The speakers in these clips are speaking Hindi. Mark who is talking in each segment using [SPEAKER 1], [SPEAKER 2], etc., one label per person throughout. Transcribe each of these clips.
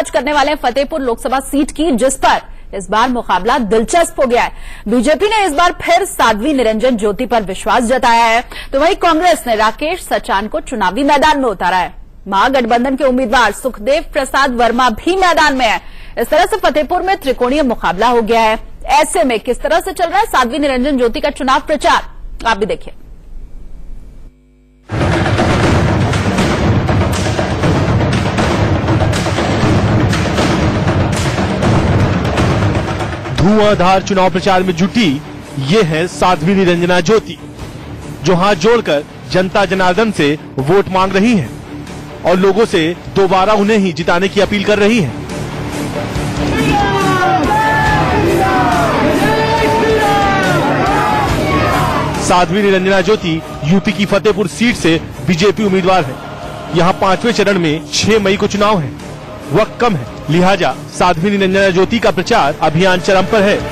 [SPEAKER 1] आज करने वाले फतेहपुर लोकसभा सीट की, जिस पर इस बार मुकाबला दिलचस्प हो गया है। बीजेपी ने इस बार फिर साध्वी निरंजन ज्योति पर विश्वास जताया है, तो वहीं कांग्रेस ने राकेश सचान को चुनावी मैदान में उतारा है। महागठबंधन के उम्मीदवार सुखदेव प्रसाद वर्मा भी मैदान में है। इस तरह से फतेहपुर में त्रिकोणीय मुकाबला हो गया है। ऐसे में किस तरह से चल रहा है साध्वी निरंजन ज्योति का चुनाव प्रचार, आप भी देखिए।
[SPEAKER 2] धुआंधार चुनाव प्रचार में जुटी ये है साध्वी निरंजना ज्योति, जो हाथ जोड़कर जनता जनार्दन से वोट मांग रही हैं और लोगों से दोबारा उन्हें ही जिताने की अपील कर रही हैं। साध्वी निरंजना ज्योति यूपी की फतेहपुर सीट से बीजेपी उम्मीदवार है। यहां 5वें चरण में 6 मई को चुनाव है। वक्त कम है, लिहाजा साध्वी निरंजना ज्योति का प्रचार अभियान चरम पर है।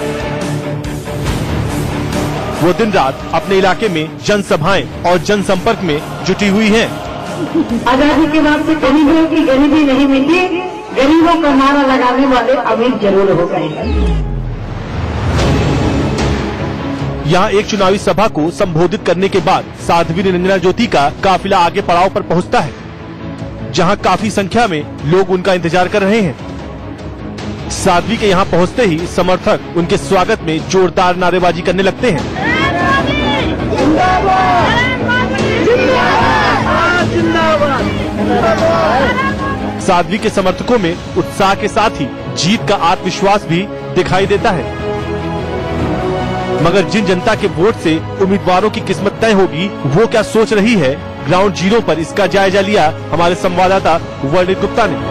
[SPEAKER 2] वो दिन रात अपने इलाके में जनसभाएं और जनसंपर्क में जुटी हुई हैं।
[SPEAKER 3] आजादी के बाद से गरीबों की गरीबी नहीं मिटी, गरीबों का नारा लगाने वाले अमीर जरूर हो गए हैं।
[SPEAKER 2] यहाँ एक चुनावी सभा को संबोधित करने के बाद साध्वी निरंजना ज्योति का काफिला आगे पड़ाव पर पहुँचता है, जहाँ काफी संख्या में लोग उनका इंतजार कर रहे हैं। साध्वी के यहाँ पहुँचते ही समर्थक उनके स्वागत में जोरदार नारेबाजी करने लगते हैं। साध्वी के समर्थकों में उत्साह के साथ ही जीत का आत्मविश्वास भी दिखाई देता है। मगर जिन जनता के वोट से उम्मीदवारों की किस्मत तय होगी, वो क्या सोच रही है, ग्राउंड जीरो पर इसका जायजा लिया हमारे संवाददाता वर्णित गुप्ता ने।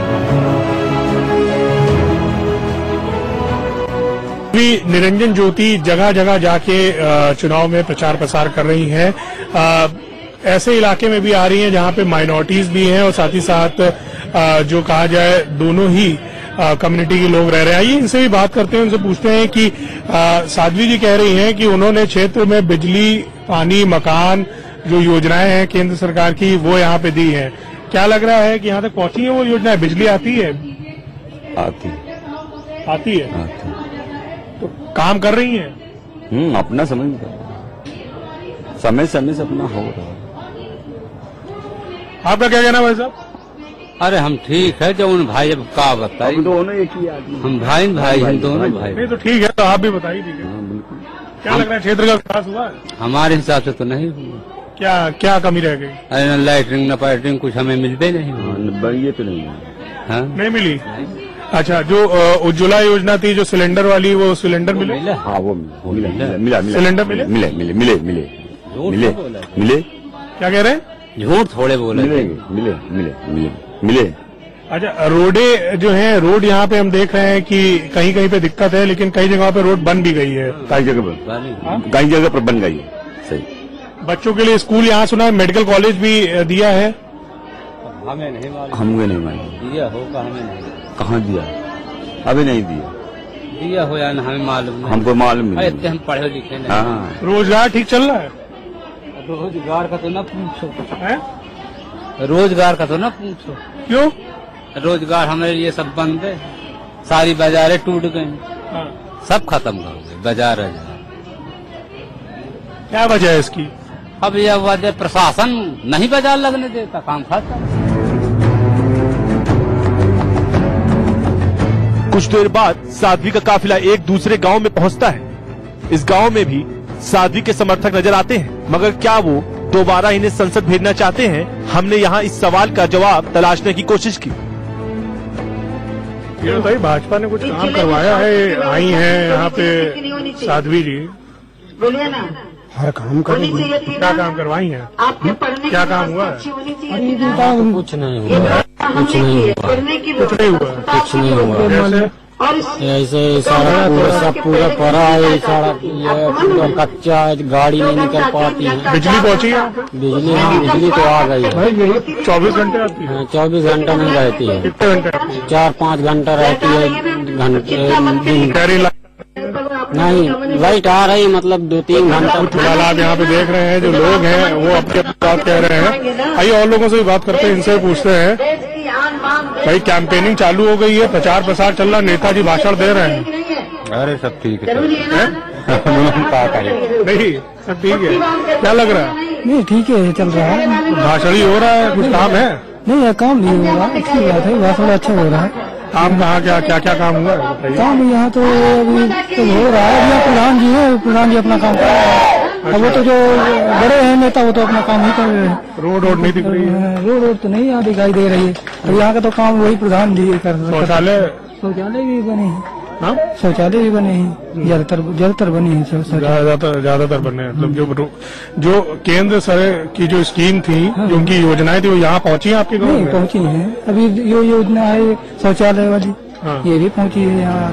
[SPEAKER 4] निरंजन ज्योति जगह जगह जाके चुनाव में प्रचार प्रसार कर रही हैं। ऐसे इलाके में भी आ रही हैं जहां पे माइनॉरिटीज भी हैं और साथ ही साथ जो कहा जाए दोनों ही कम्युनिटी के लोग रह रहे हैं। आइए इनसे भी बात करते हैं, उनसे पूछते हैं कि साध्वी जी कह रही हैं कि उन्होंने क्षेत्र में बिजली, पानी, मकान जो योजनाएं हैं केंद्र सरकार की वो यहाँ पे दी हैं। क्या लग रहा है कि यहाँ तक पहुंची है वो योजनाएं? बिजली आती है? आती है। तो काम कर रही हैं?
[SPEAKER 5] अपना समय समय से अपना हो रहा है।
[SPEAKER 4] आपका क्या कहना है भाई साहब?
[SPEAKER 6] अरे हम ठीक है, जो उन भाई अब का बताइए,
[SPEAKER 5] हम दोनों एक ही आदमी,
[SPEAKER 6] हम भाई हम दोनों भाई।
[SPEAKER 4] नहीं तो ठीक है, तो आप भी बताइए। ठीक है,
[SPEAKER 5] बिल्कुल।
[SPEAKER 4] क्या लग रहा है क्षेत्र का विकास हुआ है?
[SPEAKER 6] हमारे हिसाब से तो नहीं हुआ।
[SPEAKER 4] क्या कमी रह गई?
[SPEAKER 6] अरे न लाइटिंग न पाइटिंग कुछ हमें मिलते नहीं।
[SPEAKER 5] ये तो नहीं है।
[SPEAKER 6] हाँ?
[SPEAKER 4] नहीं मिली। अच्छा, जो उज्ज्वला योजना थी जो सिलेंडर वाली, वो सिलेंडर मिले?
[SPEAKER 5] हाँ वो मिला।
[SPEAKER 4] सिलेंडर मिले?
[SPEAKER 5] मिले।
[SPEAKER 4] क्या कह रहे हैं?
[SPEAKER 6] झूठ थोड़े बोले।
[SPEAKER 5] मिले।
[SPEAKER 4] अच्छा, रोडे जो है, रोड यहाँ पे हम देख रहे हैं कि कहीं कहीं पे दिक्कत है, लेकिन कई जगह पे रोड बन भी गई है।
[SPEAKER 5] कई जगह पर बन गई है। सही।
[SPEAKER 4] बच्चों के लिए स्कूल यहाँ सुना है, मेडिकल कॉलेज भी दिया है।
[SPEAKER 6] हमें नहीं मालूम।
[SPEAKER 5] हमें नहीं मालूम
[SPEAKER 6] दिया होगा, हमें नहीं।
[SPEAKER 5] कहाँ दिया? अभी नहीं
[SPEAKER 6] दिया हो या हमें मालूम नहीं।
[SPEAKER 5] हमको मालूम नहीं।
[SPEAKER 6] इतने हम पढ़े लिखे नहीं।
[SPEAKER 5] हाँ।
[SPEAKER 4] रोजगार ठीक चल रहा है?
[SPEAKER 6] रोजगार का तो न पूछो।
[SPEAKER 4] है?
[SPEAKER 6] रोजगार का तो न पूछो।
[SPEAKER 4] क्यों?
[SPEAKER 6] रोजगार हमारे लिए सब बंद है, सारी बाजारें टूट गई।
[SPEAKER 4] हाँ।
[SPEAKER 6] सब खत्म हो गए बाजार।
[SPEAKER 4] क्या वजह है इसकी?
[SPEAKER 6] अब यह वजह प्रशासन नहीं बाजार लगने देता, काम खत्म।
[SPEAKER 2] कुछ देर बाद साध्वी का काफिला एक दूसरे गांव में पहुंचता है। इस गांव में भी साध्वी के समर्थक नजर आते हैं, मगर क्या वो दोबारा इन्हें संसद भेजना चाहते हैं? हमने यहाँ इस सवाल का जवाब तलाशने की कोशिश की।
[SPEAKER 4] ये भाई भाजपा ने कुछ काम करवाया है, आई हैं यहाँ पे साध्वी जी।
[SPEAKER 3] बोलिए ना।
[SPEAKER 4] हाँ, काम कर क्या काम करवाई हैं?
[SPEAKER 3] आपके पढ़ने
[SPEAKER 4] क्या काम हुआ है?
[SPEAKER 6] कुछ नहीं हुआ।
[SPEAKER 3] कुछ नहीं हुआ।
[SPEAKER 6] ऐसे सारा पूरा पड़ा है, सारा पूरा कच्चा है, गाड़ी नहीं निकल पाती है।
[SPEAKER 4] बिजली पहुंची है?
[SPEAKER 6] बिजली, हाँ बिजली तो आ गई है।
[SPEAKER 4] 24 घंटे आती है?
[SPEAKER 6] 24 घंटा नहीं रहती है।
[SPEAKER 4] कितने घंटे?
[SPEAKER 6] 4-5 घंटा रहती है घंटे। नहीं, लाइट आ रही, मतलब 2-3 घंटा।
[SPEAKER 4] फिलहाल आप यहाँ पे देख रहे हैं जो लोग हैं वो अपनी बात कह रहे हैं। आइए और लोगों से भी बात करते हैं, इनसे पूछते हैं। भाई कैंपेनिंग चालू हो गई है, प्रचार प्रसार चल रहा, नेताजी भाषण दे रहे हैं।
[SPEAKER 5] अरे सब ठीक है,
[SPEAKER 4] नहीं सब ठीक है। क्या लग रहा है?
[SPEAKER 7] नहीं ठीक है, चल रहा है।
[SPEAKER 4] भाषण ही हो रहा है, कुछ काम है?
[SPEAKER 7] नहीं काम नहीं हो रहा, अच्छी बात है, भाषण अच्छा हो रहा है।
[SPEAKER 4] काम कहाँ क्या काम हुआ है?
[SPEAKER 7] काम यहाँ तो अभी तो हो रहा है, अभी प्रधान जी है, प्रधान जी अपना काम कर रहे हैं। अब वो तो जो बड़े हैं नेता वो तो अपना काम ही कर रहे हैं।
[SPEAKER 4] रोड नहीं दिख रही है?
[SPEAKER 7] रोड तो नहीं यहाँ दिखाई दे रही है। अब यहाँ का तो काम वही प्रधान जी कर रहे हैं। शौचालय भी बने हैं, शौचालय भी बने हैं, ज्यादातर बने हैं,
[SPEAKER 4] ज्यादातर बने हैं। मतलब जो केंद्र सरकार की जो स्कीम थी, जो उनकी योजनाएं थी, वो यहाँ पहुंची है आपके गाँव में?
[SPEAKER 7] पहुंची है। अभी जो योजना है शौचालय वाली, ये भी पहुंची है यहाँ।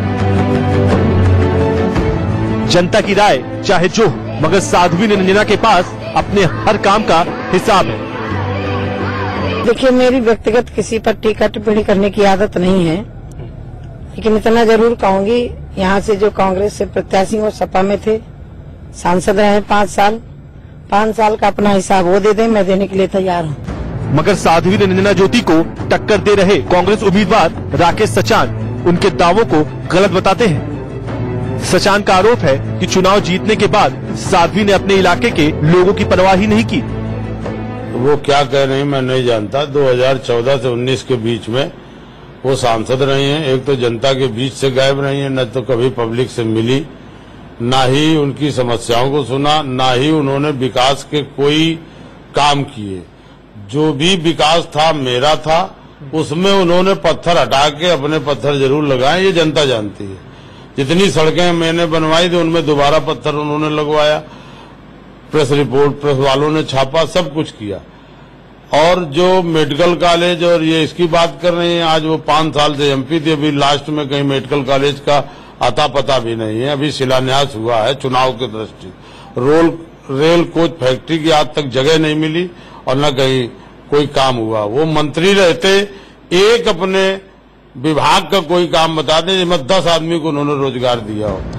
[SPEAKER 2] जनता की राय चाहे जो, मगर साध्वी निरंजना के पास अपने हर काम का हिसाब है।
[SPEAKER 8] देखिए, मेरी व्यक्तिगत किसी पर टीका टिप्पणी करने की आदत नहीं है, लेकिन इतना जरूर कहूंगी, यहाँ से जो कांग्रेस से प्रत्याशी वो सपा में थे, सांसद रहे 5 साल का अपना हिसाब वो दे दें, मैं देने के लिए तैयार हूँ।
[SPEAKER 2] मगर साध्वी निरंजना ज्योति को टक्कर दे रहे कांग्रेस उम्मीदवार राकेश सचान उनके दावों को गलत बताते हैं। सचान का आरोप है कि चुनाव जीतने के बाद साध्वी ने अपने इलाके के लोगों की परवाह ही नहीं की।
[SPEAKER 9] वो क्या कह रही मैं नहीं जानता। 2014 से 19 के बीच में वो सांसद रही हैं। एक तो जनता के बीच से गायब रही हैं, न तो कभी पब्लिक से मिली, ना ही उनकी समस्याओं को सुना, ना ही उन्होंने विकास के कोई काम किए। जो भी विकास था मेरा था, उसमें उन्होंने पत्थर हटा के अपने पत्थर जरूर लगाए, ये जनता जानती है। जितनी सड़कें मैंने बनवाई थी उनमें दोबारा पत्थर उन्होंने लगवाया, प्रेस रिपोर्ट प्रेस वालों ने छापा, सब कुछ किया। और जो मेडिकल कॉलेज और ये इसकी बात कर रहे हैं, आज वो 5 साल से एमपी थे, अभी लास्ट में कहीं मेडिकल कॉलेज का अता पता भी नहीं है। अभी शिलान्यास हुआ है चुनाव की दृष्टि। रेल कोच फैक्ट्री की आज तक जगह नहीं मिली और न कहीं कोई काम हुआ। वो मंत्री रहते एक अपने विभाग का कोई काम बता दें जिसमें 10 आदमी को उन्होंने रोजगार दिया हो।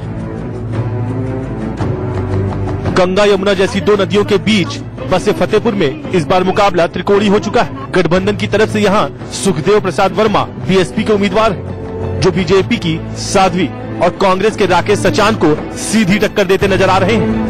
[SPEAKER 2] गंगा यमुना जैसी 2 नदियों के बीच बसे फतेहपुर में इस बार मुकाबला त्रिकोणीय हो चुका है। गठबंधन की तरफ से यहाँ सुखदेव प्रसाद वर्मा बीएसपी के उम्मीदवार हैं, जो बीजेपी की साध्वी और कांग्रेस के राकेश सचान को सीधी टक्कर देते नजर आ रहे हैं।